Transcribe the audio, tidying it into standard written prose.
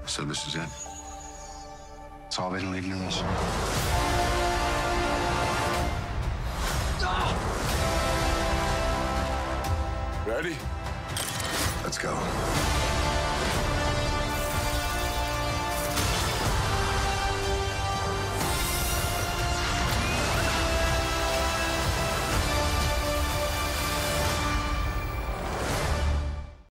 So this is it. It's all been leading to this. Ready? Let's go.